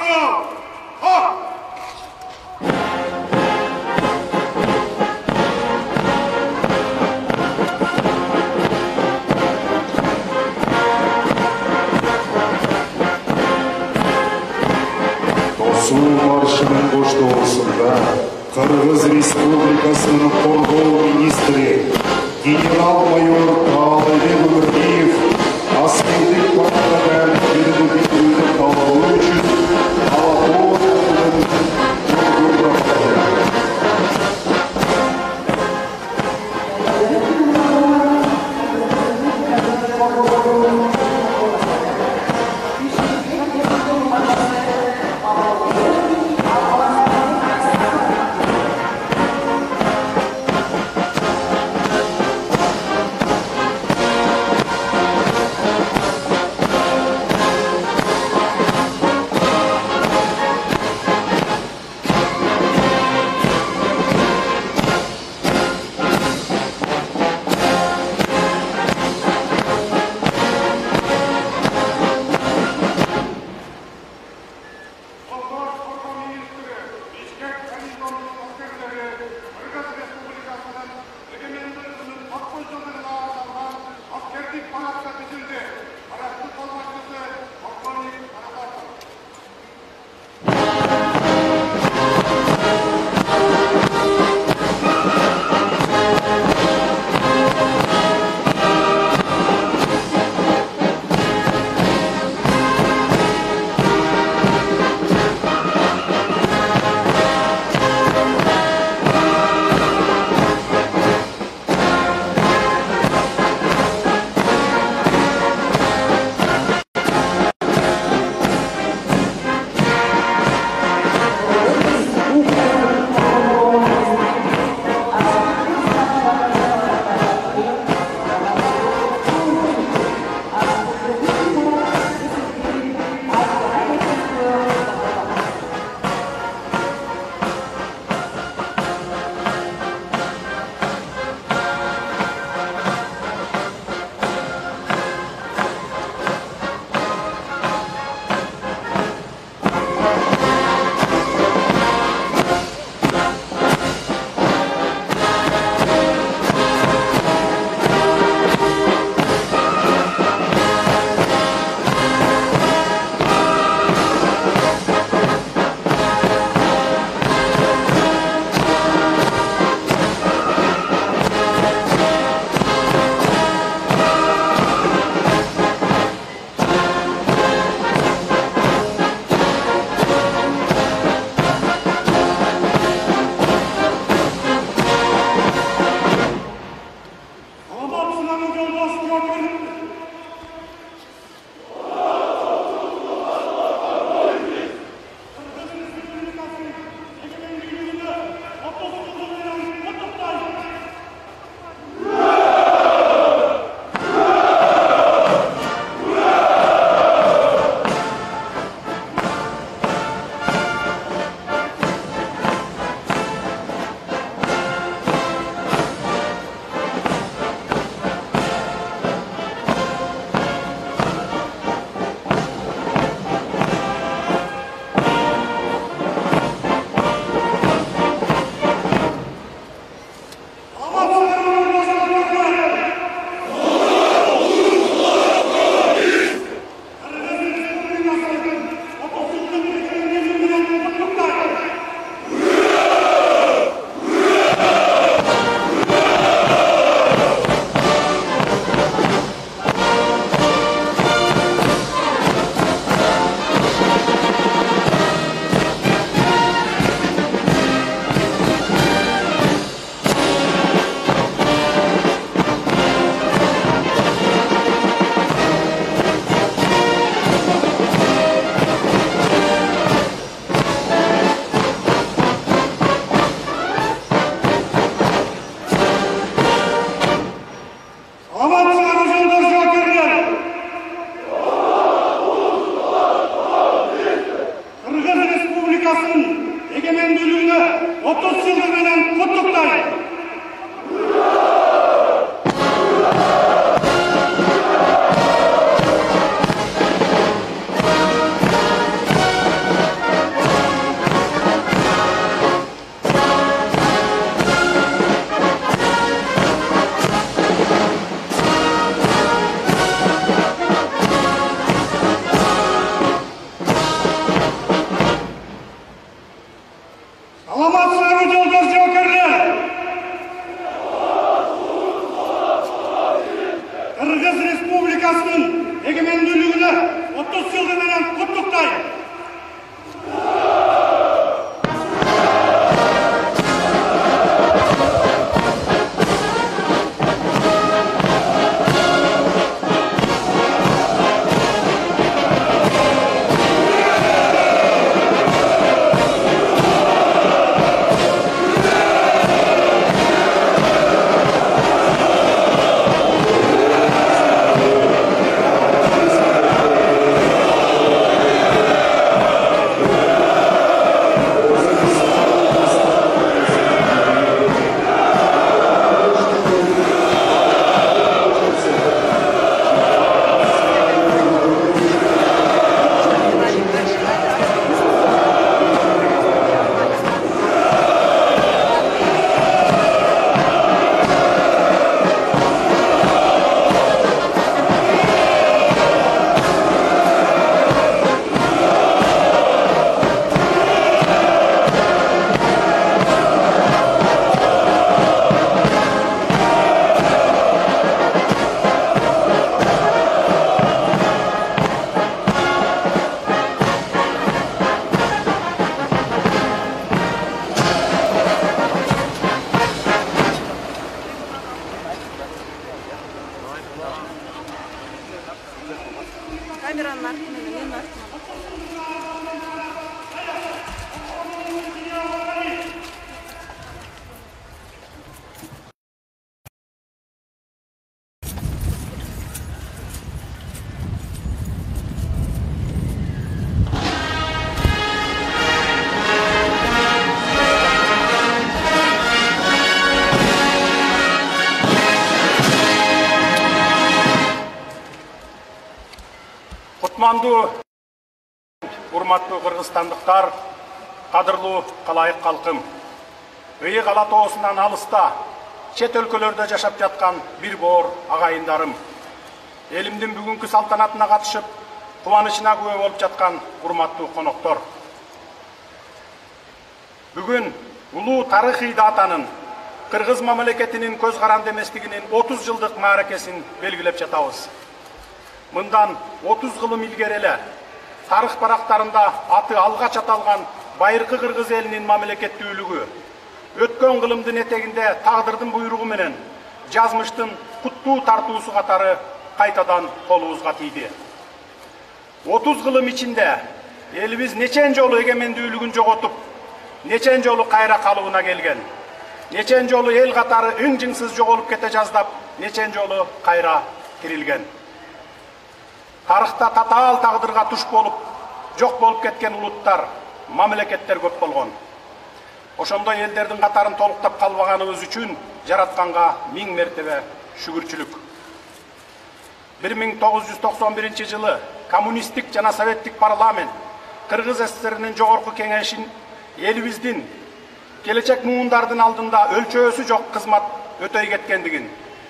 Маршының қоштауысында Қырғыз Республикасының қорғау министрі генерал-майор Таалайбек Өміртаев аскердік парадтан беруді талқылау үшін Алатау Кутмандуу, урматтуу кыргызстандыктар, кадырлуу калайык калкым. Ыйык ала тоосунан алыста, чет өлкөлөрдө жашап жаткан бир боор агайындарым. Элимдин бүгүнкү салтанатына катышып, кубанычына күбө болуп жаткан урматтуу коноктор. Бүгүн улуу тарыхый датанын, кыргыз мамлекетинин көз каранды эместигинин 30 жылдык мааракесин белгилеп жатабыз. Мындан 30 кылым илгери эле тарых барактарында аты алгач аталган байыркы кыргыз элинин мамлекеттүүлүгү өткөн кылымдын этегинде тагдырдын буйругу менен жазмыштын куттуу тартуусу катары кайтадан колубузга тийди. 30 кылым ичинде элибиз нечен жолу эгемендүүлүгүн жоготуп, нечен жолу кайра калыбына келген, нечен жолу эл катары ың-жыңсыз жоголуп кете жаздап, нечен жолу кайра тирилген. Тарыхта татаал тагдырга туш болуп, жок болуп кеткен улуттар, мамлекеттер көп болгон. Ошондой элдердин катарын толуктап калбаганыбыз үчүн жаратканга миң мертебе шүгүрчүлүк. 1991 жылы коммунисттик жана советтик парламент Кыргыз СССРинин жогорку кеңешин элибиздин келечек муундардын алдында өлчөөсү жок кызмат өтөй кеткендигин,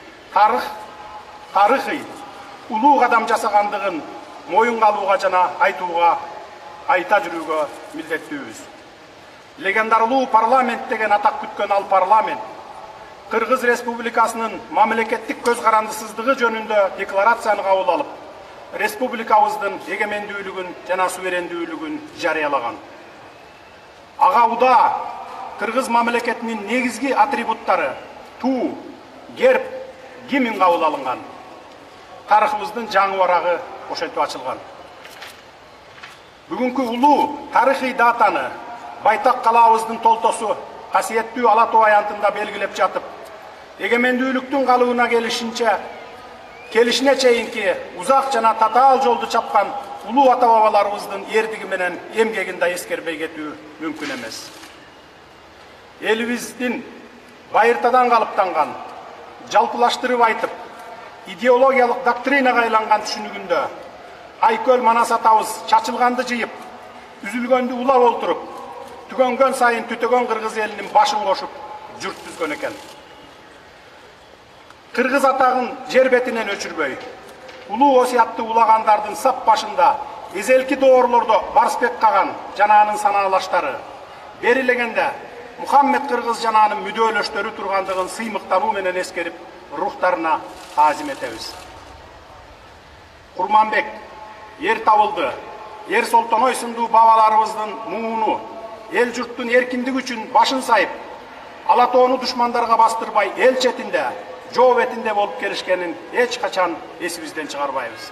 тарыхый улуу кадам жасагандыгын моюнга алууга жана айта жүрүүгө милдеттүүбүз. Легендарлуу парламент деген атак күткөн ал парламент Кыргыз Республикасынын мамлекеттик көз карандысыздыгы жөнүндө декларацияны кабыл алып, республикабыздын эгемендүүлүгүн жана суверендүүлүгүн жарыялаган. Ага уда Кыргыз мамлекетинин негизги атрибуттары туу, герб, гимн кабыл алынган. Тарыхыбыздын жаңы барагы ошентип ачылган. Бүгүнкү улуу тарыхый датаны байтак калаабыздын толтосу касиеттүү Ала Тоо аянтында белгилеп жатып, эгемендүүлүктүн калыбына келишине чейинки узак жана татаал жолду чапкан улуу ата бабаларыбыздын эрдиги менен эмгегин да эскербей кетүү мүмкүн эмес. Элибиздин байыртадан калыптанган, жалпылаштырып айтып, идеологиялык доктринага айланган түшүнүгүндө Айкөл Манас атабыз чачылганды жыйып, үзүлгөндү улап олтуруп, түгөнгөн сайын түтөгөн кыргыз элинин башын кошуп журт түзгөн экен. Кыргыз атагын жер бетинен өчүрбөй, улуу осуятты улагандардын сап башында эзелки доорлордо Барсбек Каган жана анын санаалаштары, берилегенде Мухаммед Кыргыз жана анын мүдөөлөштөрү тургандыгын сыймыктануу менен эскерип, рухтарына таазим этебиз. Курманбек, Ер Табылды, Ер Солтоной сындуу бабаларыбыздын мууну, эл журттун эркиндиги үчүн башын сайып, Ала Тоону душмандарга бастырбай, эл четинде, жоо бетинде болуп келишкенин эч качан эсибизден чыгарбайбыз.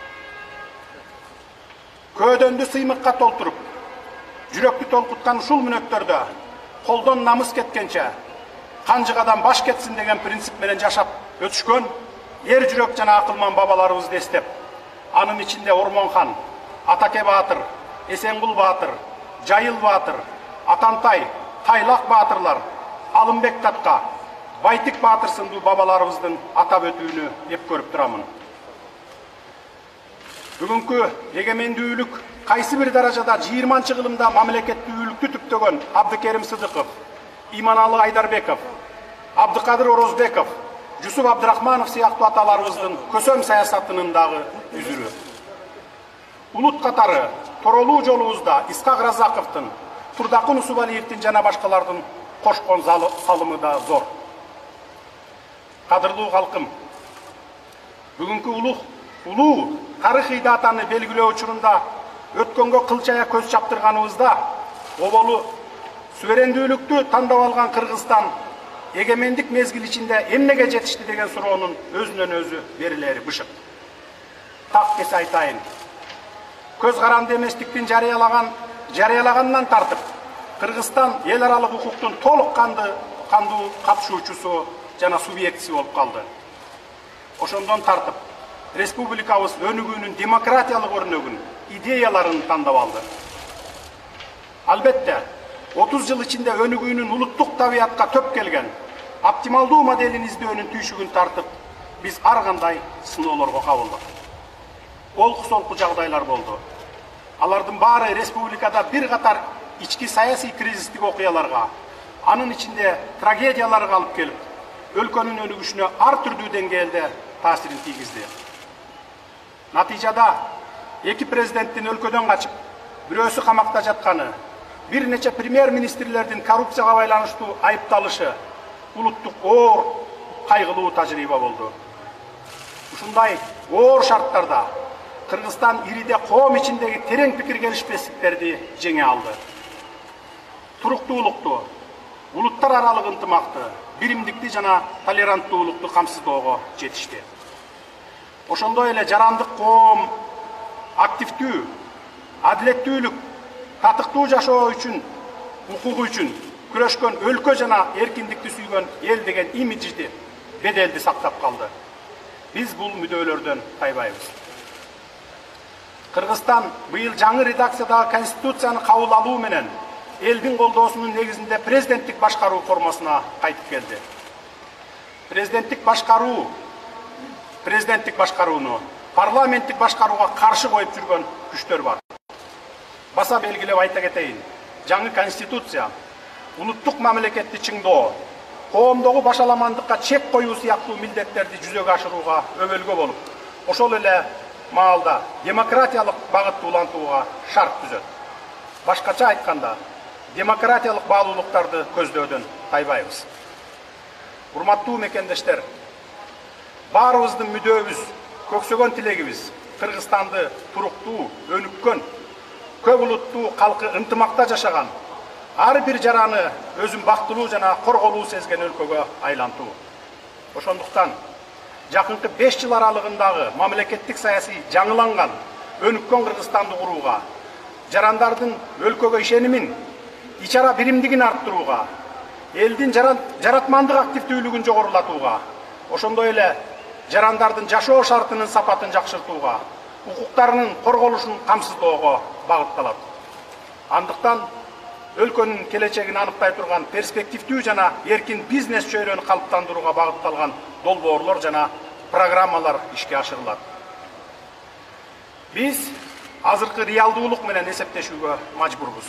Көөдөндү сыймыкка толтуруп, жүрөктү толкуткан ушул мүнөттөрдө колдон намыс кеткенче, канжыгадан баш кетсин деген принцип менен жашап өтүшкөн ер жүрөк жана акылман бабаларыбызды эстеп, анын ичинде Ормонхан, Атаке Баатыр, Эсенгул Баатыр, Жайыл Баатыр, Атантай, Тайлак баатырлар, Алымбек Татка, Байтик Баатыр сындуу бабаларыбыздын атап өтүүнү эп көрүп турамын. Бүгүнкү эгемендүүлүк кайсы бир даражада 20-кылымда мамлекеттүүлүктү түптөгөн Абдыкерим Сыдыков, Иманалы Айдарбеков, Абдыкадыр Орозбеков, Жусуп Абдрахманов сыяктуу аталарыбыздын көсөм саясатынын дагы үзүрү. Улут катары Торолуу жолубузда Исхак Разаковдун, Турдакын Усубалиевдин жана башкалардын кошкон салымы да зор. Кадырлуу калкым, бүгүнкү улуу тарыхый датаны белгилөө учурунда өткөнгө кылчая көз чаптырганыбызда, оболу суверендүүлүктү тандап алган Кыргызстан эгемендик мезгил ичинде эмнеге жетишти деген суроонун өзүнөн өзү берилери бышык. Так кесе айтайын. көз каранды эместиктин жарыялаганынан тартып Кыргызстан эл аралык укуктун толук кандуу катышуучусу жана субъектиси болуп калды. Ошондон тартып республикабыз өнүгүүнүн демократиялык өрнөгүн, идеяларын тандап алды. Албетте, 30 жыл ичинде өнүгүүнүн улуттук табиятка төп келген оптималдуу моделин издөөнүн түйшүгүн тартып, биз ар кандай сыноолорго кабылдык. Олку-солку жагдайлар болду. Алардын баары республикада бир катар ички саясий кризистик окуяларга, анын ичинде трагедияларга алып келип, өлкөнүн өнүгүшүнө ар түрдүү деңгээлде таасирин тийгизди. Натыйжада эки президенттин өлкөдөн качып, бирөөсү камакта жатканы, бир нече премьер-министрлердин коррупцияга байланыштуу айыпталышы улуттук оор кайгылуу тажрыйба болду. Ушундай оор шарттарда Кыргызстан ириде коом ичиндеги терең пикир келишпестиктерди жеңе алды. Туруктуулукту, улуттар аралык ынтымакты, биримдикти жана толеранттуулукту камсыздоого жетишти. Ошондой эле жарандык коом активдүү, адилеттүүлүк, татыктуу жашоо үчүн, укугу үчүн күрөшкөн өлкө жана эркиндикти сүйгөн эл деген имиджди, беделди сактап калды. Биз бул мүдөлөрдөн тайбайбыз. Кыргызстан быйыл жаңы редакциядагы конституцияны кабыл алуу менен элдин колдоосунун негизинде президенттик башкаруу формасына кайтып келди. Президенттик башкарууну парламенттик башкарууга каршы коюп жүргөн күчтөр бар. Баса белгилеп айта кетейин, жаңы конституция улуттук мамлекетти чыңдоо, коомдогу башаламандыкка чек коюу сыяктуу милдеттерди жүзөгө ашырууга өбөлгө болуп, ошол эле маалда демократиялык багытты улантууга шарт түзөт. Башкача айтканда, демократиялык баалуулуктарды көздөөдөн тайбайбыз. Урматтуу мекендештер, баарыбыздын мүдөөбүз, көксөгөн тилегибиз Кыргызстанды туруктуу, өнүккөн, көп улуттуу калкы ынтымакта жашаган, ар бир жараны өзүн бактылуу жана корголуу сезген өлкөгө айлантуу. Ошондуктан жакынкы 5 жыл аралыгындагы мамлекеттик саясий жаңыланган, өнүккөн Кыргызстанды курууга, жарандардын өлкөгө ишенимин, ичара биримдигин арттырууга, элдин жаратмандык активдүүлүгүн жогорулатууга, ошондой эле жарандардын жашоо шартынын сапатын жакшыртууга, укуктарынын корголушун камсыздоого багытталат. Андыктан өлкөнүн келечегин аныктай турган перспективдүү жана эркин бизнес чөйрөнү калыптандырууга багытталган долбоорлор жана программалар ишке ашырылат. Биз азыркы реалдуулук менен эсептешүүгө мажбурбуз.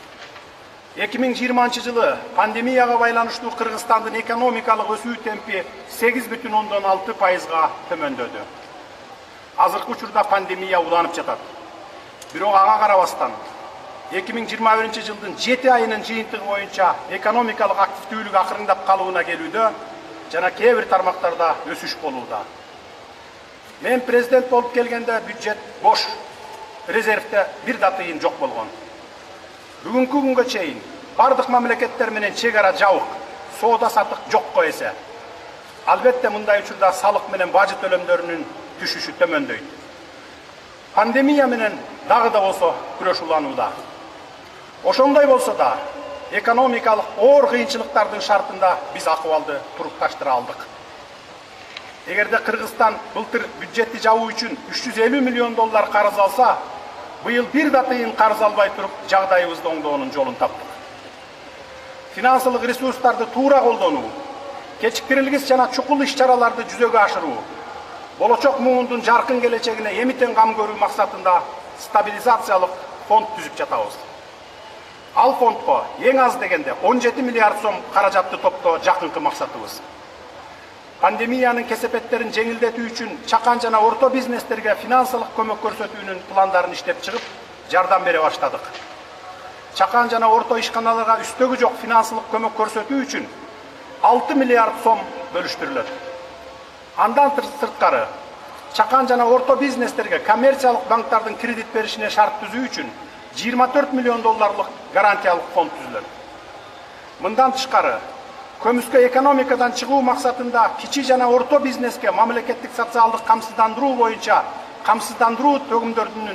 2020 жылы пандемияга байланыштуу Кыргызстандын экономикалык өсүү темпи 8,6%га төмөндөдү. Азыркы учурда пандемия уланып жатат. Бирок ага карабастан 2021 жылдын 7 айынын жыйынтыгы боюнча экономикалык активдүүлүк акырындап калууна келүүдө жана кээ бир тармактарда өсүш болууда. Мен президент болуп келгенде бюджет бош, резервде бир да тыйын жок болгон. Бүгүнкү күнгө чейин бардык мамлекеттер менен чек ара жабык, соода сатык жокко эсе. Албетте мындай учурда салык менен бажы төлөмдөрүнүн түшүшү төмөндөйт. Пандемия менен дагы да болсо күрөш уланууда. Ошондой болсо да, экономикалык оор кыйынчылыктардын шартында биз акыбалды турукташтыра алдык. Эгерде Кыргызстан былтыр бюджетти жабуу үчүн 350 миллион доллар карыз алса, быйыл бир да тыйын карыз албай туруп жагдайыбызды оңдоонун жолун таптык. Финансылык ресурстарды туура колдонуу, кечиктирилгис жана чукул иш-чараларды жүзөгө ашыруу, болочок муундун жаркын келечегине эмитен кам көрүү максатында стабилизациялык фонд түзүп жатабыз. Ал фондко эң аз дегенде 17 миллиард сом каражатты топтоо жакынкы максатыбыз. Пандемиянын кесепеттерин жеңилдетүү үчүн чакан жана орто бизнестерге финансылык көмөк көрсөтүүнүн пландарын иштеп чыгып, жардам бере баштадык. Чакан жана орто ишканаларга үстөгү жок финансылык көмөк көрсөтүү үчүн 6 миллиард сом бөлүштүрүлөт. Андан сырткары, чакан жана орто бизнестерге коммерциялык банктардын кредит беришине шарт түзүү үчүн 24 миллион долларлык гарантиялык фонд түзүлөт. Мындан тышкары, көмүскө экономикадан чыгуу максатында кичи жана орто бизнеске мамлекеттик социалдык камсыздандыруу боюнча камсыздандыруу төгүмдөрүнүн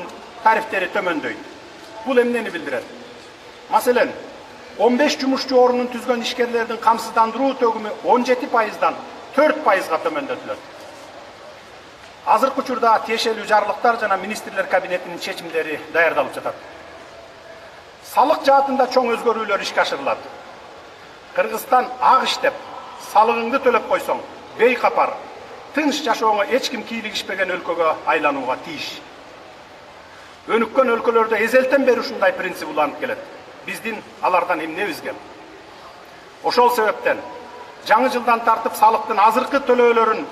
тарифтери төмөндөйт. Бул эмнени билдирет? Маселен, 15 жумушчу орнун түзгөн ишкерлердин камсыздандыруу төгүмү 17%дан 4%га төмөндөтүлөт. Азыркы учурда тиешелүү жарлыктар жана министрлер кабинетинин чечимдери даярдалып жатат. Салык жаатында чоң өзгөрүүлөр ишке ашырылат. Кыргызстан ак иштеп, салыгыңды төлөп койсоң, бейкапар, тынч жашооңо эч ким кийлигишпеген өлкөгө айланууга тийиш. Өнүккөн өлкөлөрдө эзелтен бери ушундай принцип уланып келет. Биздин алардан эмнебизге? Ошол себептен жаңы жылдан тартып салыктын азыркы төлөөлөрүн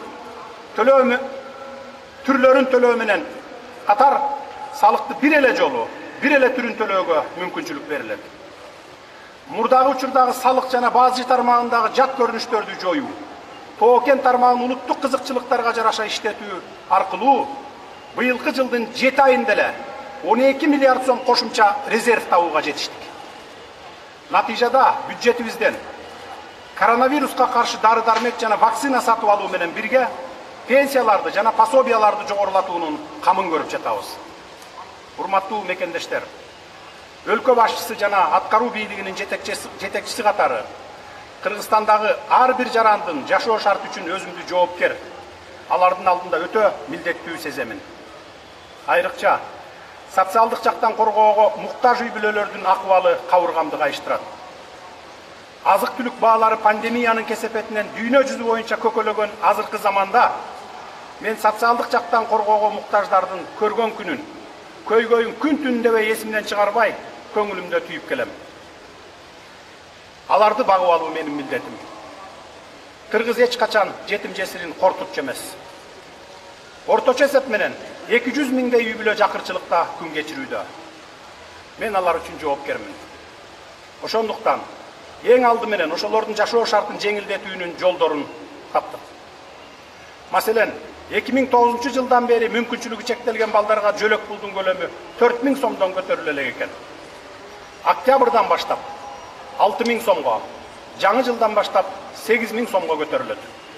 түрлөрүн менен катар салыкты бир эле жолу, бир эле түрүн төлөөгө мүмкүнчүлүк берилет. Мурдагы учурдагы салык жана базы тармагындагы жат көрүнүштөрдү жоюу, тоо-кен тармагын улуттук кызыкчылыктарга жараша иштетүү аркылуу быйылкы жылдын 7 айында эле 12 миллиард сом кошумча резерв табууга жетиштик. Натыйжада бюджетибизден коронавируска каршы дары-дармек жана вакцина сатып алуу менен бирге пенсияларды жана пособияларды жогорулатуунун камын көрүп жатабыз. Урматтуу мекендештер, өлкө башчысы жана аткаруу бийлигинин жетекчиси катары Кыргызстандагы ар бир жарандын жашоо шарты үчүн өзүмдү жоопкер, алардын алдында өтө милдеттүү сеземин. Айрыкча социалдык жактан коргоого муктаж үй бүлөлөрдүн акыбалы кабыргамды кайыштырат. Азык-түлүк баалары пандемиянын кесепетинен дүйнө жүзү боюнча көкөлөгөн азыркы заманда мен социалдык жактан коргоого муктаждардын көргөн күнүн, көйгөйүн күн түн дебей эсимден чыгарбай, көңүлүмдө түйүп келем. Аларды багып алуу менин милдетим. Кыргыз эч качан жетим жесирин кортутчу эмес. Орточо эсеп менен 200 миңдей үй бүлө жакырчылыкта күн кечирүүдө. Мен алар үчүн жоопкермин. Ошондуктан эң алды менен ошолордун жашоо шартын жеңилдетүүнүн жолдорун таптык. Маселен, 2009 жылдан бери мүмкүнчүлүгү чектелген балдарга жөлөк пулдун көлөмү 4000 сомдон көтөрүлө элек экен. Октябрдан баштап 6000 сомго, жаңы жылдан баштап 8000 сомго көтөрүлөт.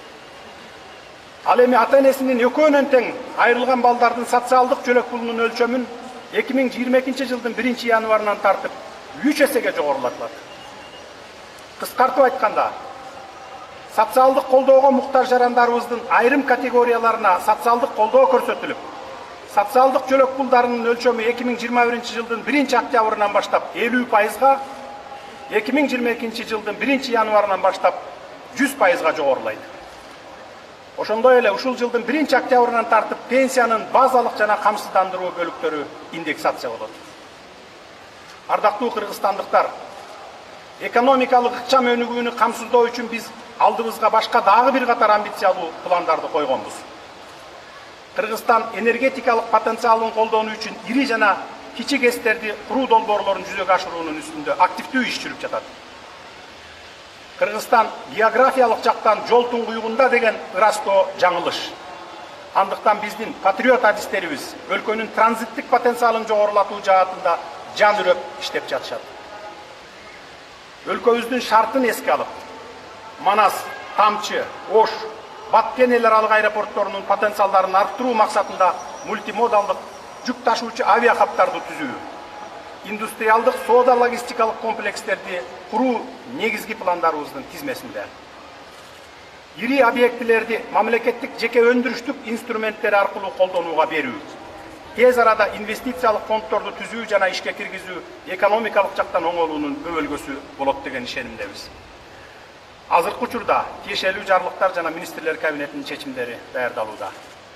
Ал эми ата-энесинин экөөнөн тең айрылган балдардын социалдык жөлөк пулунун өлчөмүн 2022 жылдын 1 январынан тартып 3 эсеге жогорулатылат. Кыскартып айтканда, социалдык колдоого муктаж жарандарыбыздын айрым категорияларына социалдык колдоо көрсөтүлүп, социалдык жөлөк пулдарынын өлчөмү 2021 жылдын 1 октябрынан баштап 50%га, 2022 жылдын 1 январынан баштап 100%га жогорулайт. Ошондой эле ушул жылдын 1 октябрынан тартып пенсиянын базалык жана камсыздандыруу бөлүктөрү индексация болот. Ардактуу кыргызстандыктар, экономикалык ыкчам өнүгүүнү камсыздоо үчүн биз алдыбызга башка дагы бир катар амбициялуу пландарды койгонбуз. Кыргызстан энергетикалык потенциалын колдонуу үчүн ири жана кичик эстерди куруу долбоорлорун жүзөгө ашыруунун үстүндө активдүү иш жүрүп жатат. Кыргызстан географиялык жактан жол туңгуюгунда деген ырастоо жаңылыш. Андыктан биздин патриот адистерибиз өлкөнүн транзиттик потенциалын жогорулатуу жаатында жан үрөп иштеп жатышат. Өлкөбүздүн шартын эске алып, Манас, Тамчы, Ош, Баткен эл аралык аэропортторунун потенциалдарын арттыруу максатында мультимодалдык жүк ташуучу авиахабтарды түзүү, индустриалдык соода логистикалык комплекстерди куруу негизги пландарыбыздын тизмесинде. Ири объектилерди мамлекеттик жеке өндүрүштүк инструменттери аркылуу колдонууга берүү, тез арада инвестициялык фонддорду түзүү жана ишке киргизүү экономикалык жактан оңолуунун өбөлгөсү болот деген ишенимдебиз. Азыркы учурда тиешелүү жарлыктар жана министрлер кабинетинин чечимдери даярдалууда.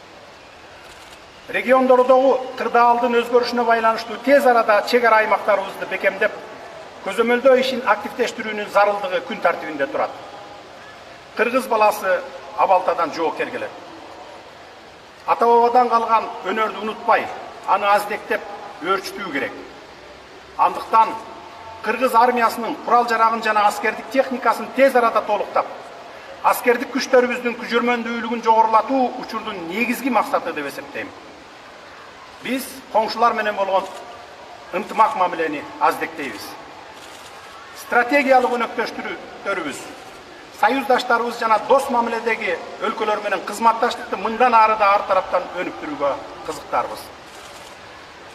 Региондордогу кырдаалдын өзгөрүшүнө байланыштуу тез арада чек ара аймактарыбызды бекемдеп, көзөмөлдөө ишин активдештирүүнүн зарылдыгы күн тартибинде турат. Кыргыз баласы абалтадан жоокер келет. Ата-бабадан калган өнөрдү унутпай, аны аздектеп өөрчүтүү керек. Андыктан Кыргыз армиясынын курал-жарагын жана аскердик техникасын тез арада толуктап, аскердик күчтөрүбүздүн күжөрмөндүүлүгүн жогорулатуу учурдун негизги максаты деп эсептейм. Биз коңшулар менен болгон ынтымак мамилени аздектейбиз. Стратегиялык өнөктөштөрүбүз, союздаштарыбыз жана дос мамиледеги өлкөлөр менен кызматташтыкты мындан ары да ар тараптан өнүктүрүүгө кызыктарбыз.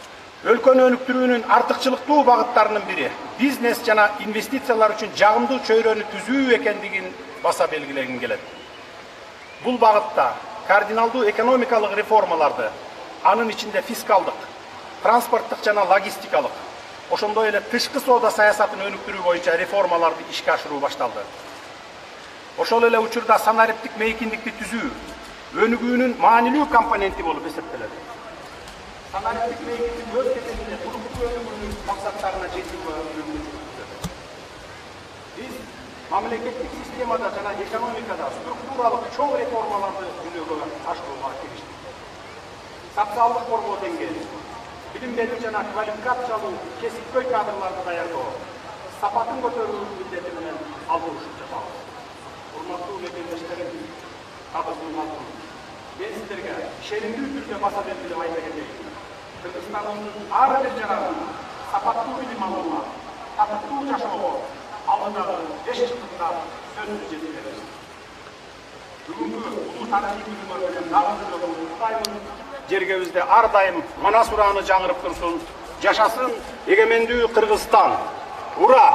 өлкөнү өнүктүрүүнүн артыкчылыктуу багыттарынын бири бизнес жана инвестициялар үчүн жагымдуу чөйрөнү түзүү экендигин баса белгилегим келет. Бул багытта кардиналдуу экономикалык реформаларды, анын ичинде фискалдык, транспорттук жана логистикалык, ошондой эле тышкы соода саясатын өнүктүрүү боюнча реформаларды ишке ашыруу башталды. Ошол эле учурда санариптик мейкиндикти түзүү өнүгүүнүн маанилүү компоненти болуп эсептелет. Санариптик мейкиндик өз кезегинде туруктуу өнүгүүнүн максаттарына жетүүгө мүмкүнчүлүк берет. Биз мамлекеттик системада жана экономикада структуралык чоң реформаларды жүзөгө ашырууга кириштик. Социалдык коргоо деңгээли, билим берүү жана квалификациялуу кесипкөй кадрларды даярдоо, сапатын көтөрүү милдети менен алып урушуп жатабыз. Урматтуу мекендештерим, кадырлуу халкым, мен сиздерге ишенимдүү түрдө баса белгилеп айта кетейин. Кыргызстандын ар бир жараны сапаттуу билим алууга, татыктуу жашоого алдыдагы 5 жылдыкта сөзсүз жетип беребиз. Бүгүнкү улуу тарыхый күнүңөрдөн дагы куттуктаймын. Жергебизде ар дайым манас урааны жаңырып турсун. Жашасын эгемендүү Кыргызстан. Ура!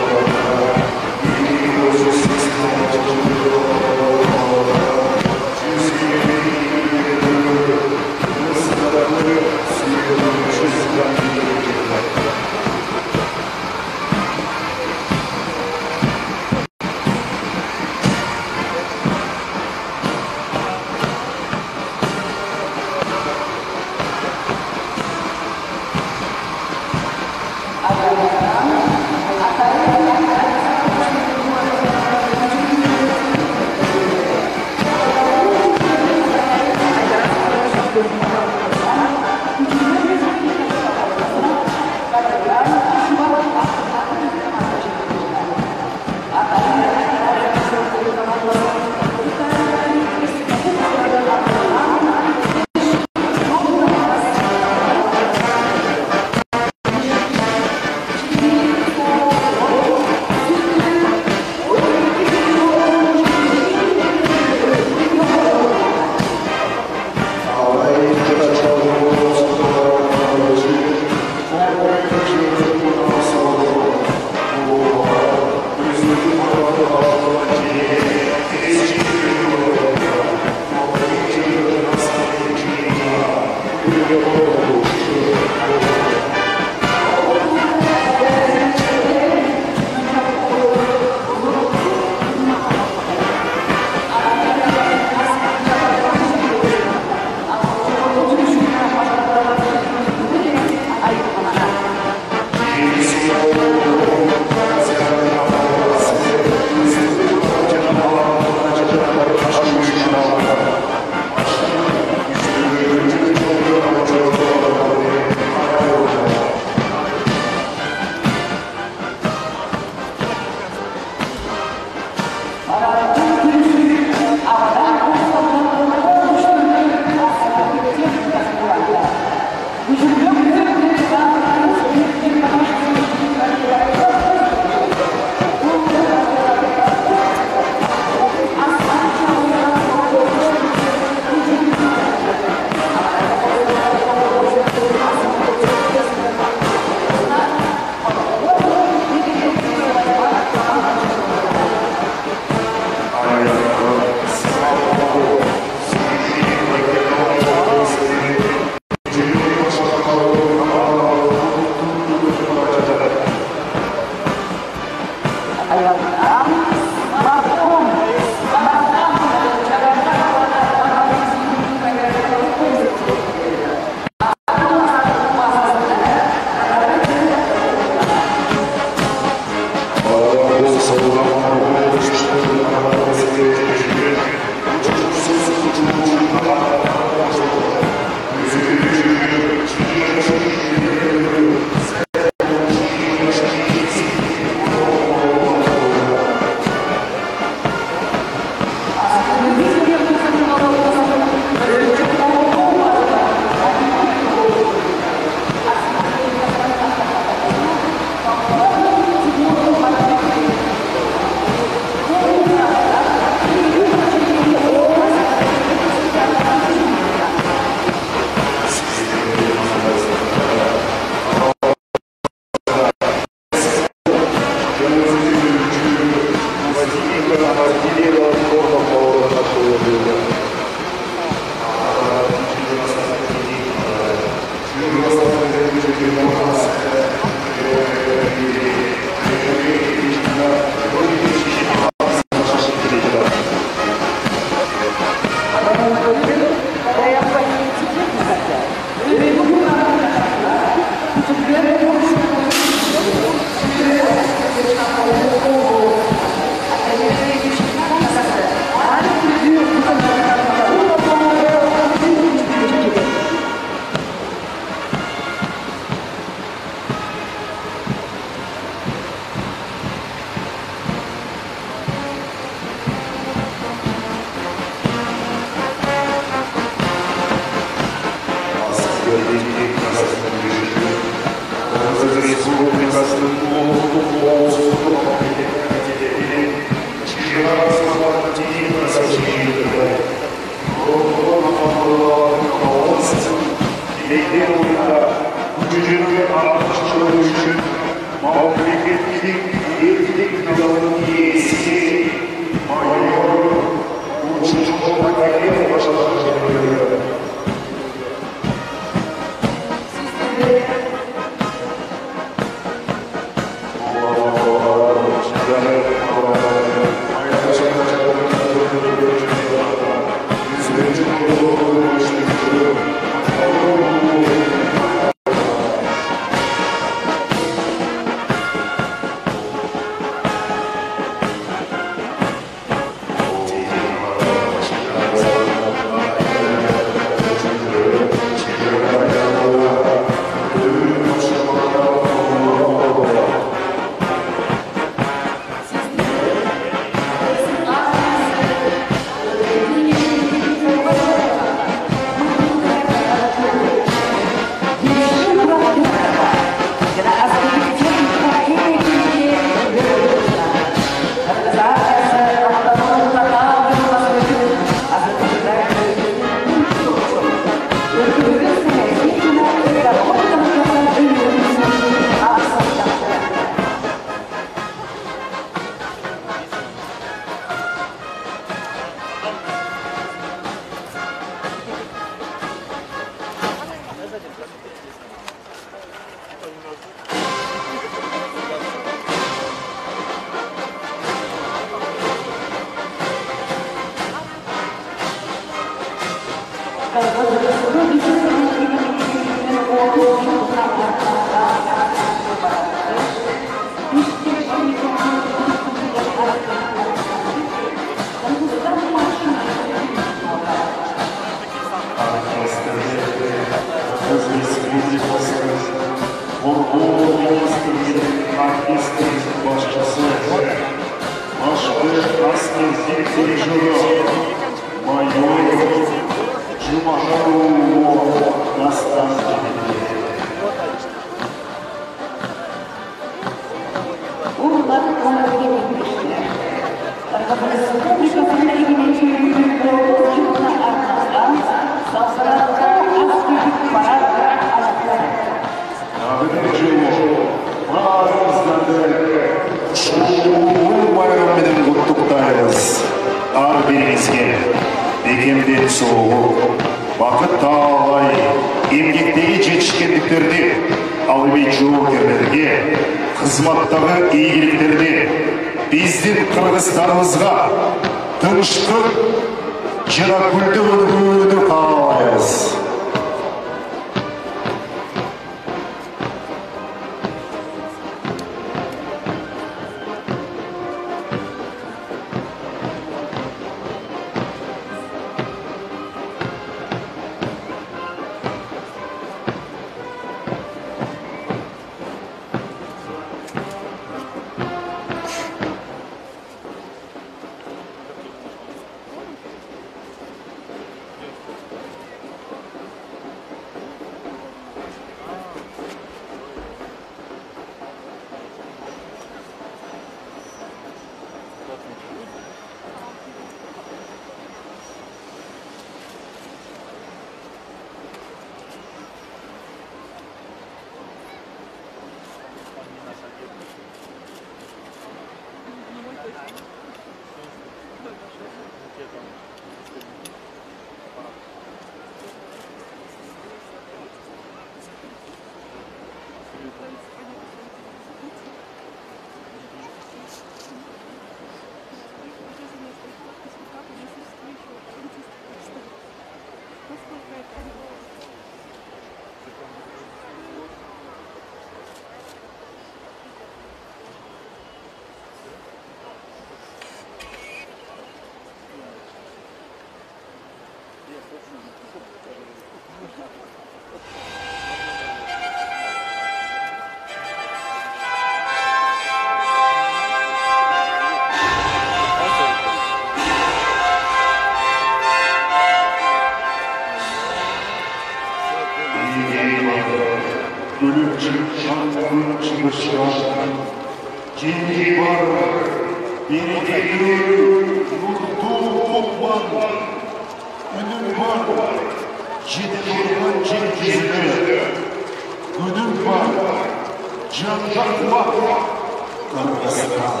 Ölüm çıkışan, çıkışan, cinli var, beni geliyor, vurdu toplan, önüm var, ciddiyorlar ciddizine, önüm var, candan var, Kırgızistan.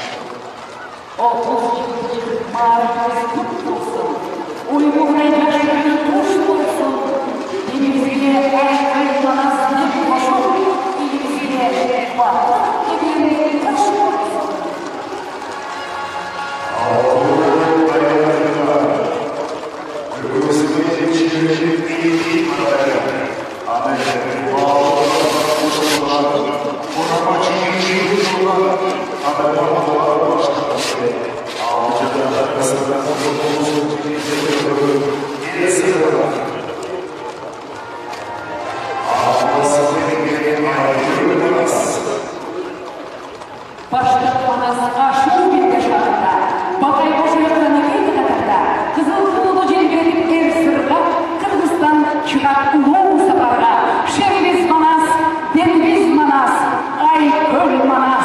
30 yıllık marifet kutlu olsun, uygun ve yaşlı kutlu olsun, denizliğe her kayıtlanasını koşun, denizliğe vakit gibi koşun olsun. Ağırlığı ayarında, Kırgızistan içinde bir kadar, Amerika'nın bağlılarına koşullar, ona maçın yıllar, Amerika'nın başkanı, Avcı'da kısırdan kurtuluşun çekildiği gerisi var. Başlatmanız aşırı bir yaşamında, Bakay Boşayaklarına bir kadında, Kızıl Kılılı Celbe'nin ev sırrı, Kırgızistan çırak ulu saparga, Şeriviz Manas, Deniz Manas, Aykül Manas.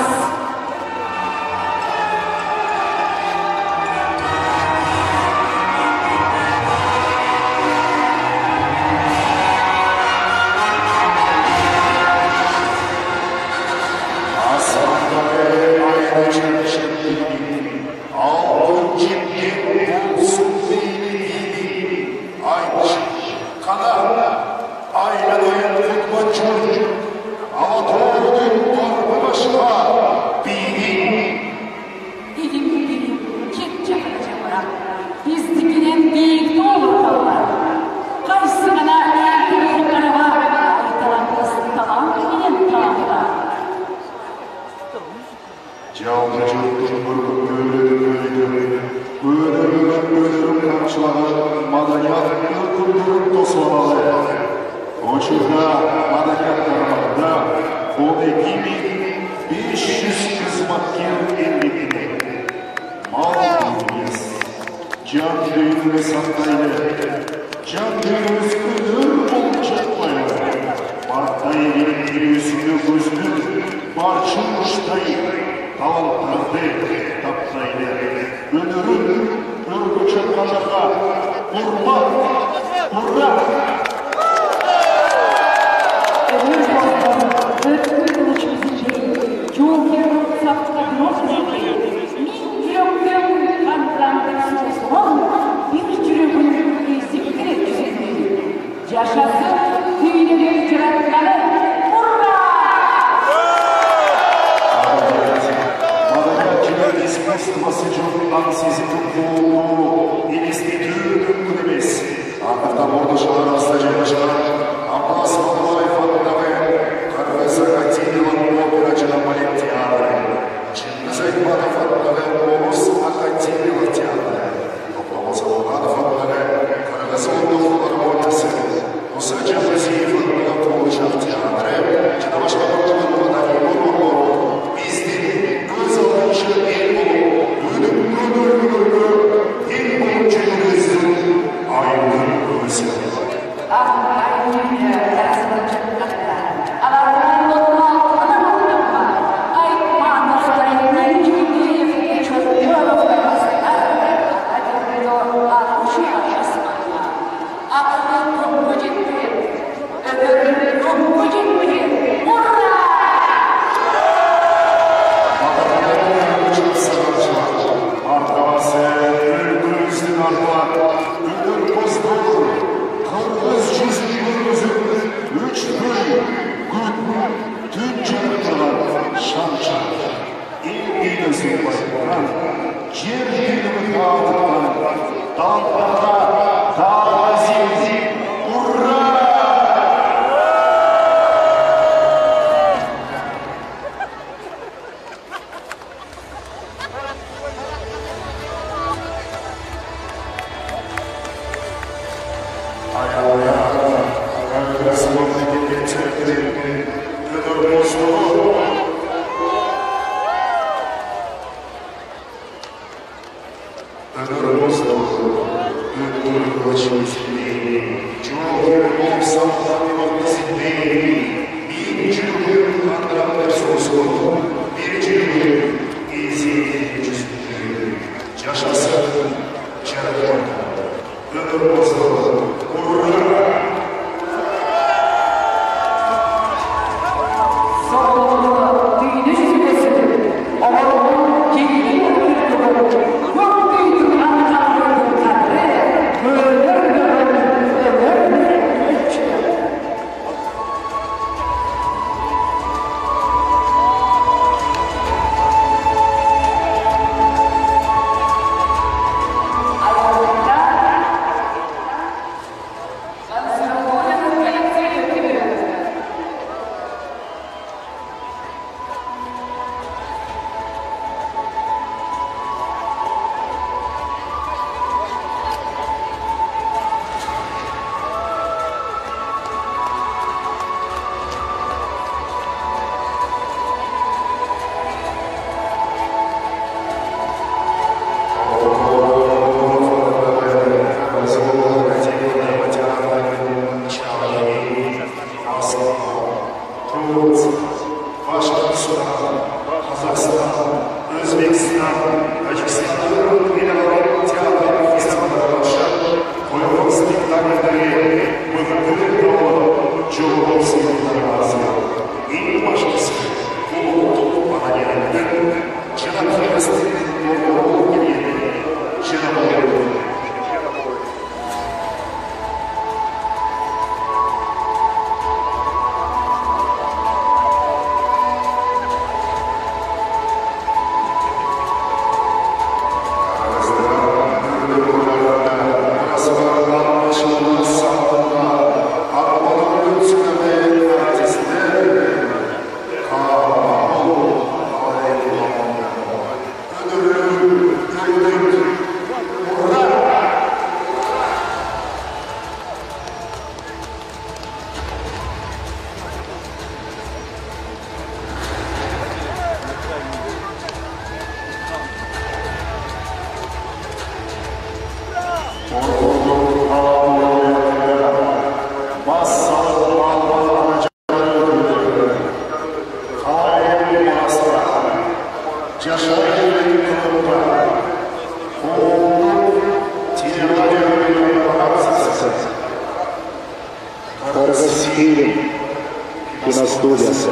Киностудия.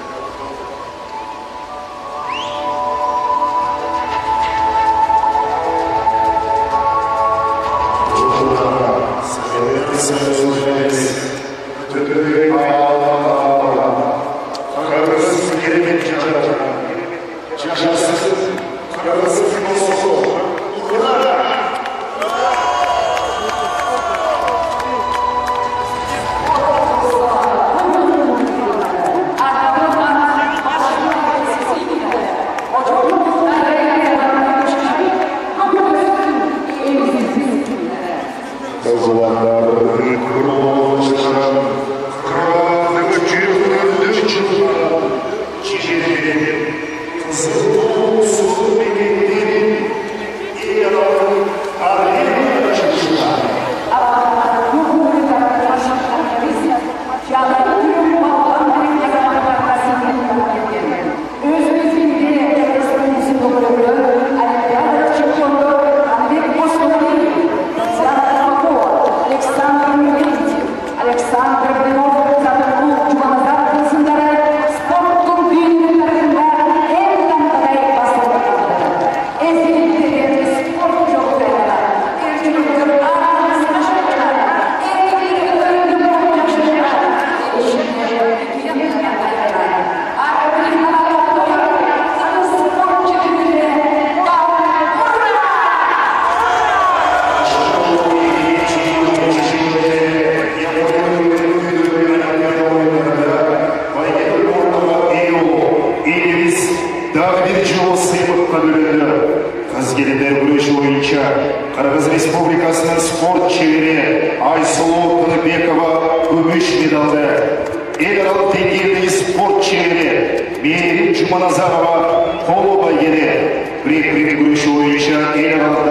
Кыргыз Республикасынын спорт чебери Айсулуу Кыныбекова күмүш медалды, эл аралык деңгээлдеги спорт чебери Мээрим Жуманазарова коло байгери, грек-грек күрөшү боюнча эл аралык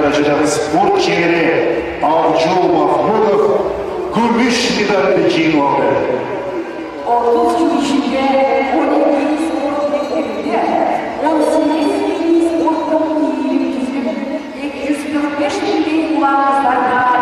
kararacak spor şehri Avcıl Mahmudov gümüş medalli jеңіп aldı. 30 gün içinde 12 spor direklerinde 18 spor kompetisyonu düzgün 245 milyon ulanızlarla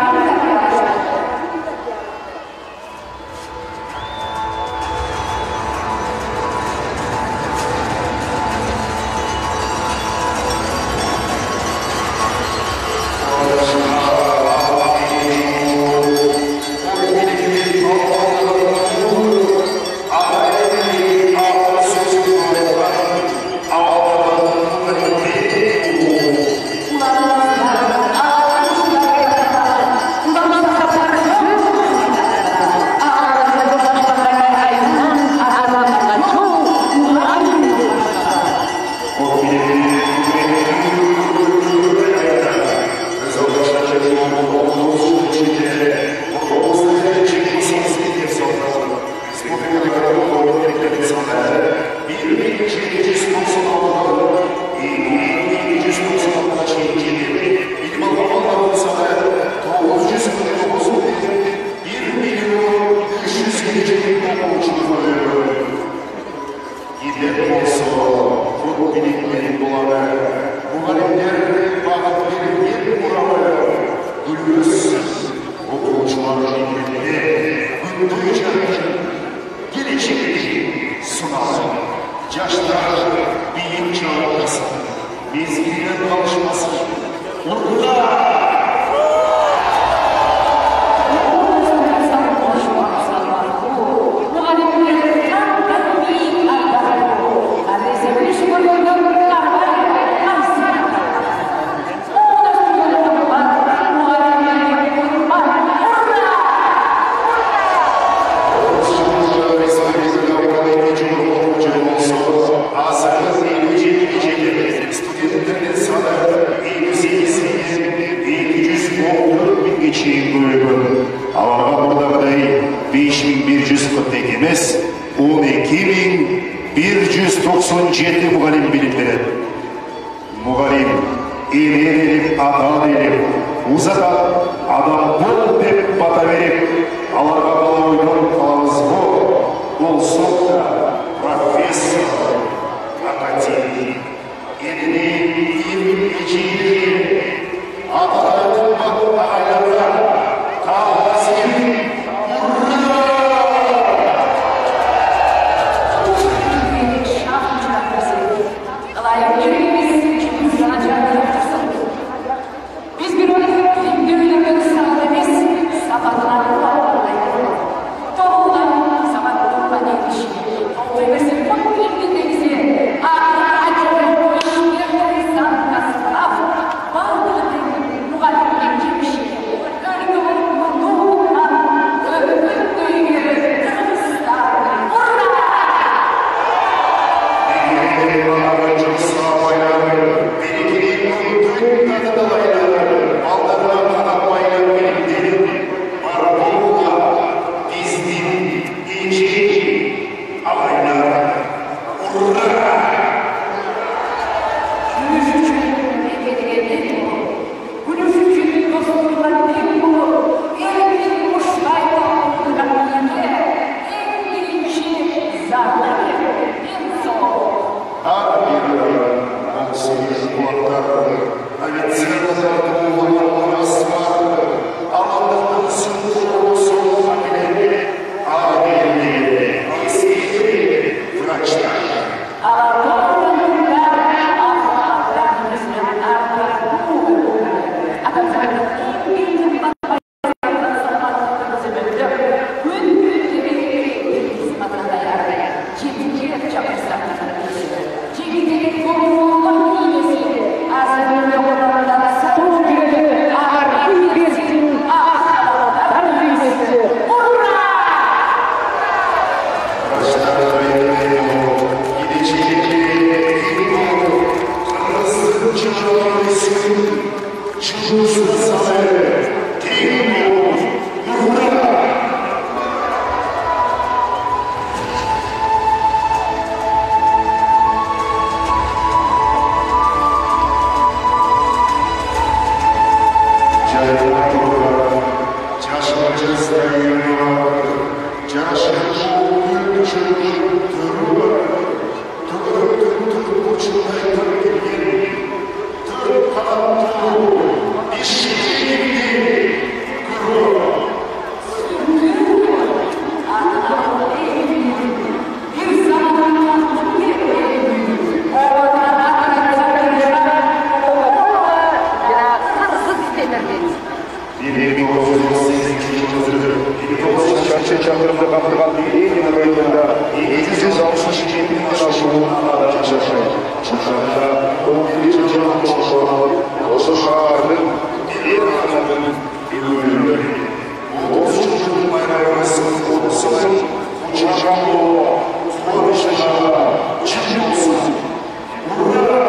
шаршы шақырымды қамтыған Ленин районында 767 мың шақырым адам жашайды. Шаһарда 11 жыл болған осы шаһардың ел қанатын бөлімі. 30 жыл майрамымыздың отбасының ұшқан болуы, қуанышы шаһарға чын болсын. Ура!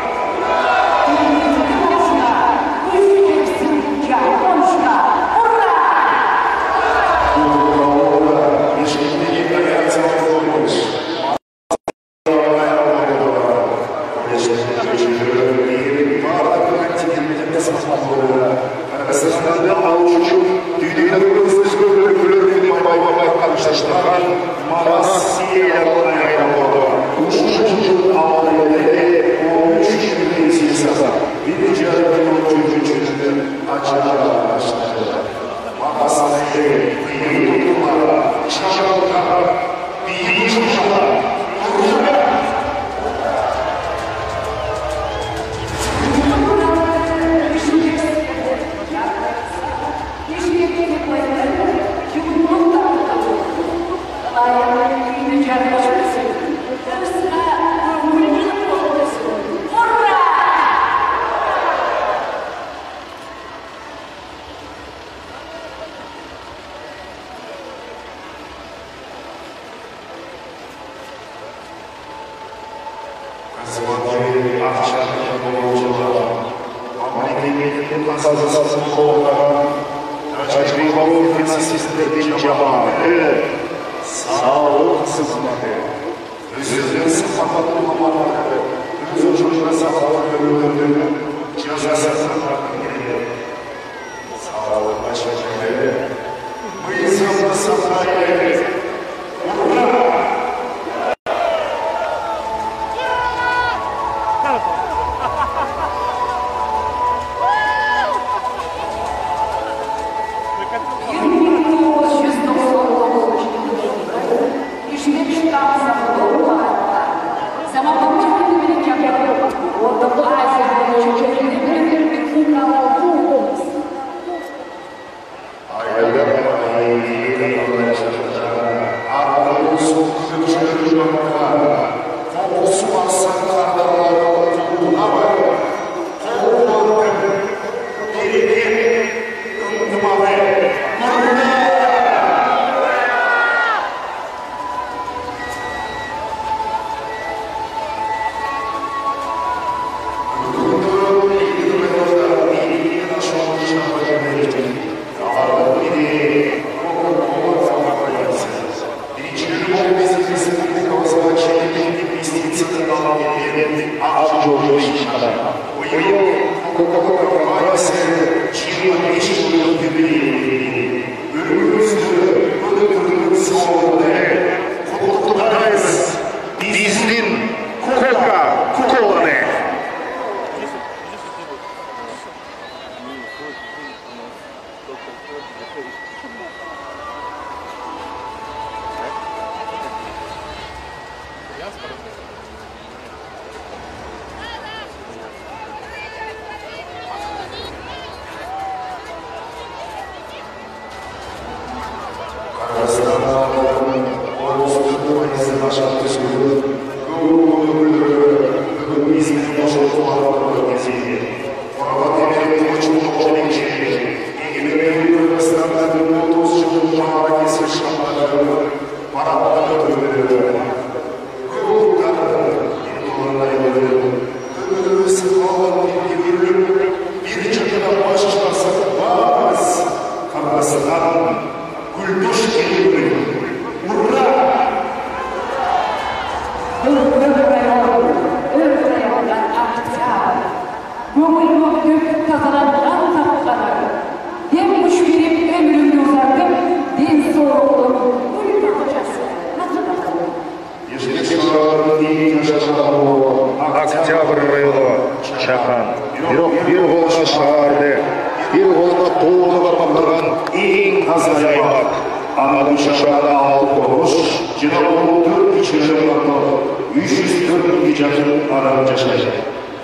Октябрь районы Шахан. Bir қолына шағарды, bir қолына тоғыны бармақтаған ең таза аймақ. Анадың шашағына 6 құрылыш, 24 кіші жайларды, 304 жақын адам жашайды.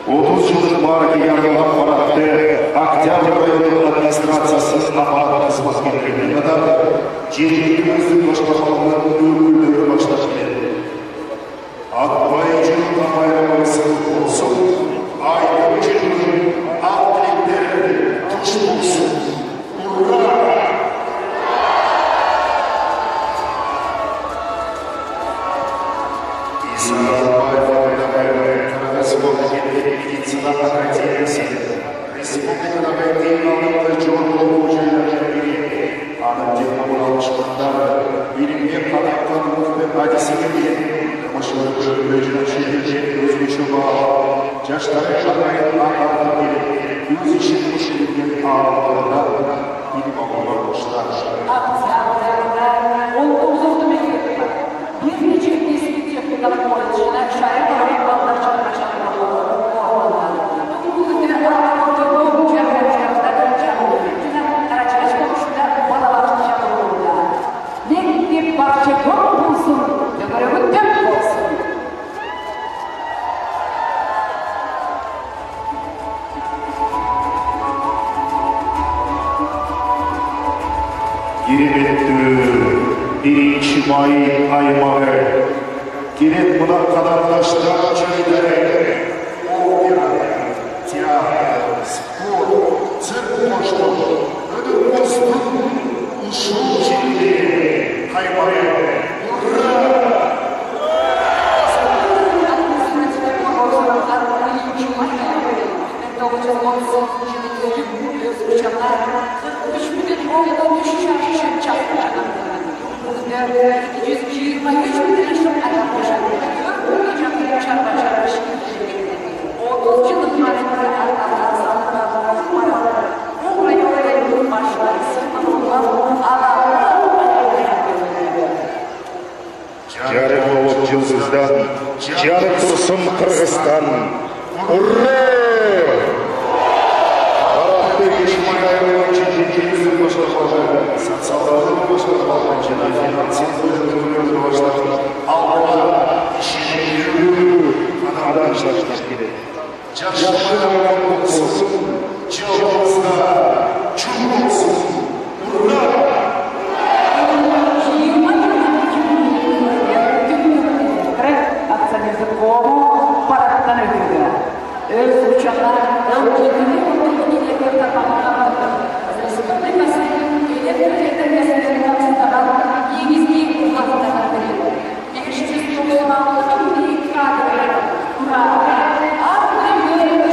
30 жылдық маркеге арналған парадты Октябрь районының администрациясының аппарат қызметкерлерімен қатар жергілікті өзін басқармаларының өкілдері бастап келеді. Атбай жылдық байрамы сыйлық болсын, айтып жүрген ақ тілектер тұш болсын. Ура! Медицина академиясы, республикадағы ең алдыңғы жоғарғы жүйелерге ана технологиялық шығындары, билімге қадақтан оқып әдісіге дейін жұмысшылық жүргізушілер шетелден өзгеше бағалап, жастары жағдайын ақтарып келіп, өз ішін мүшелген ağlarında bilim okulları oluştular. Bir nece eski teknikalık öğreticine şair olarak bağlar çalışan Birinci May aymağı, gelip buna kadarlaştıran şeyleri, tiyatro, spor, sırf boşluk, ödül bozgun, uşul şeyleri, kaymağı, Жарық болып жұлдыздан, жарық тұрсын Қырғызстан. Ура! Арапты кешімай айрылған жеткеніміздің башқармалары, социалдардың башқармалары, және финансиялық бөлімдердің башқармалары, алға ішіне адам шашылып келеді. Жақшылығын болсын, жауымызда чүн болсын. Ура! Языкову парадтан өтеді. Өз ұшақта өлкетіне өтілгенелерге тапамаған республикасы электр-энергиясының тапсырған негізгі құлақтарға береді. 596 биік кадрлар құрады. Ақ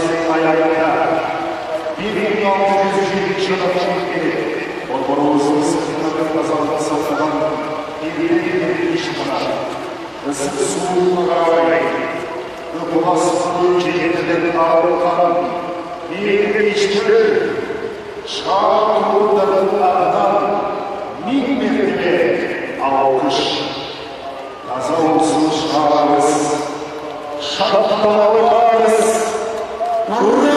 ayakta 1620 yılda Ormanımızın sınırları kazandığı safhadan bir iştirak. Isık soğuğuna kararayı, ıpılasılığı cehenneden ağrılan bir iştirak. Şah kurdarın adından nimetine alkış. Kaza olsun şahımız, şahtanalılarız. Hurra!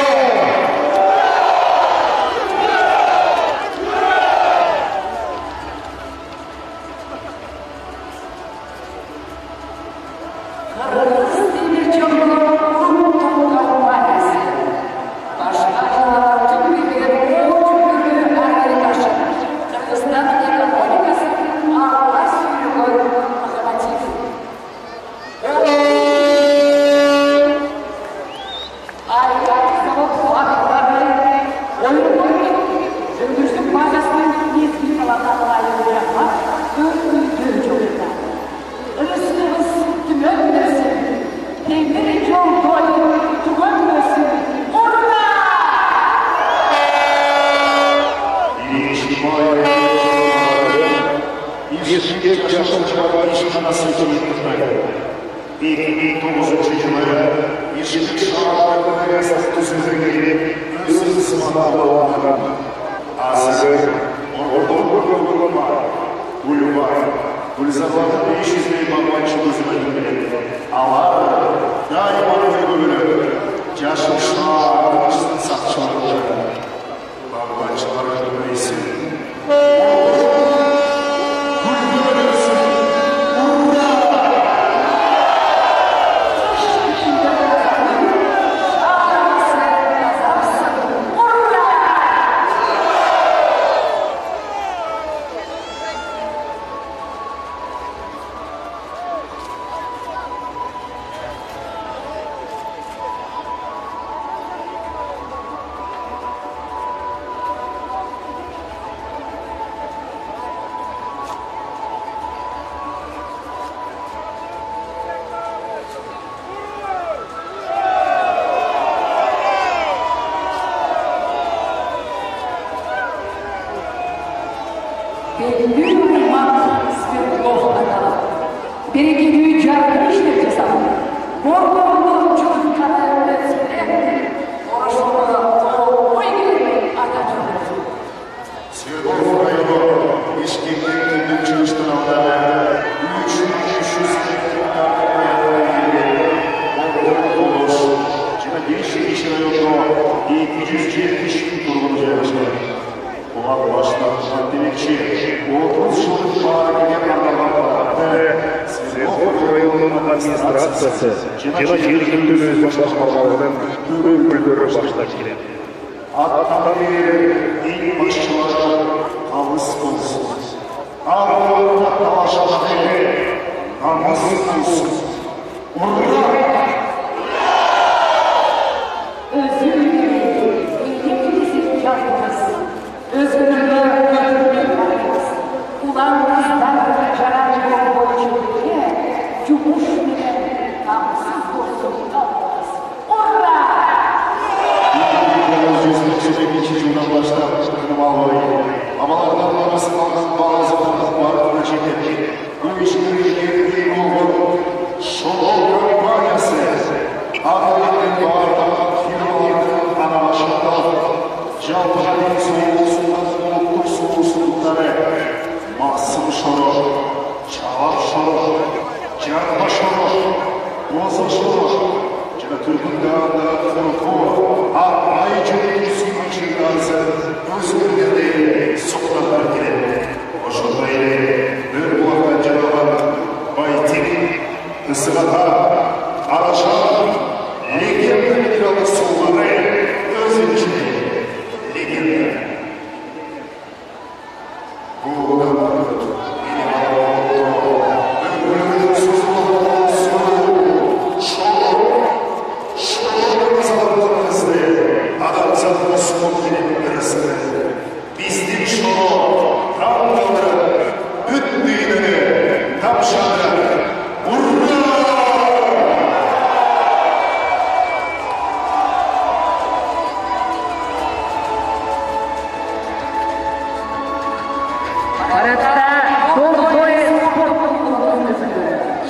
Yaşam çabalarına nasıl tutulmayı? 2009 yılında Yeşillik Şaharlarına esaslı sözüne gelip hızlı sınavlarla olanlar Asır, Ordu'nun Bulvar, Bulzarlarda 500 bin bakmaçı gözüme gülmedi. Ama daima öyle Yaşam Şaharlarının sakçalarına bakmaçılar görmeysin. Bereketi cahil işler cesaret. Borbolluğun çocuk kadar üretmeye uğraşmalı o ilgili arkadaşlar. Sırgın rayonu işkemlerin çalıştıranlara 300 bir şey yok. 270 bin turumuz yaşıyor. Olan başlar demekçi 30 yıllık tarihe kadar Sırgın rayonunun administrasiyası жана жергиликтүү өзүнүн башкармалыгынан өкүлдөрү баштап келет. Аттан ил башчылары табыс болсун. Аңгылыкта талашмак намыс болсун. Ура! Amalardan arasından bazı var çekildi. Bu işin bir oldu. Şol kampanyası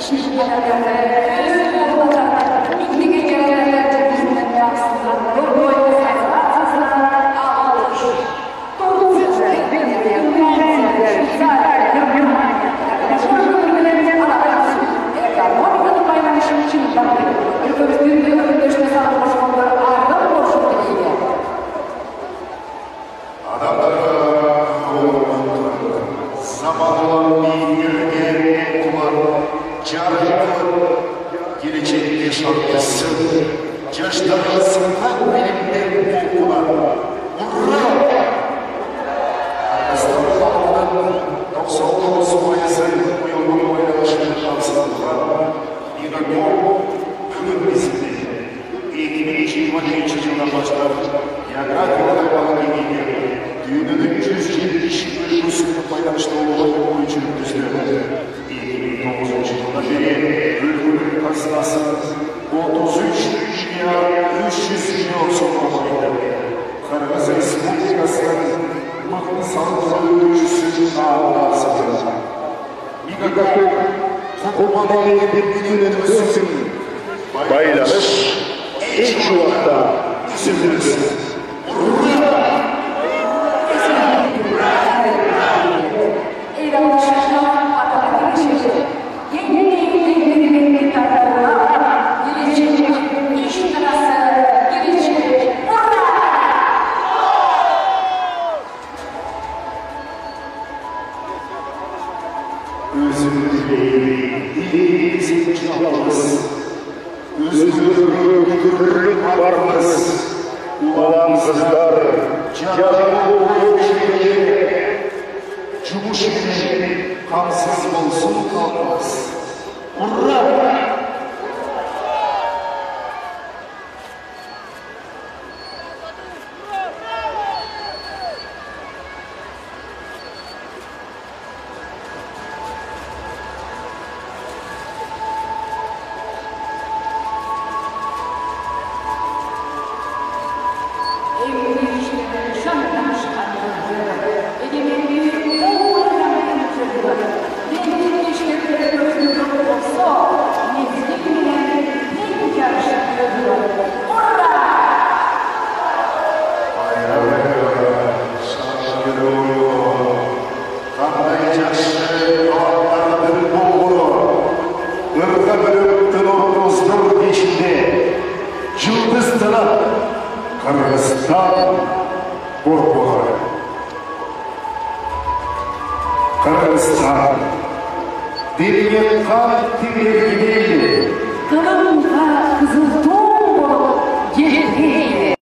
Gelecekte şarkısı, yaşlarımızın bilimde okular. Hurra! Arkadaşlarımın 99 mayısı bu yolun oynanışını kapsadılar. İnanıyor, bugün bizimle. 2023 yılına başlar, geografiyada kalan ilgili, düğününün 170 Rusya'nın paylaştığı olan için düzlüğü. 2009 yılında beri ülkünün kazinası 33 milyar 300 milyon sonramaydı. Kırgız Respublikası'nın mıhlı sağlıklı ölçüsü ağırlığa satıldı. Migakok, Kokuman'ın birbirinin özsün. Baylarız, ilk şuvatta sürdürürsün. Özgürlük varmız, ulan kızlar, canlı ölçüleri, Cumhuriyeti kansız olsun kalmaz. Hurra! Kırgızistan korkuları. Kırgızistan dilime kan titredi. Kanımda kızıl doğum olup geldi.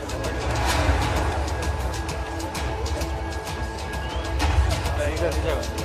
이거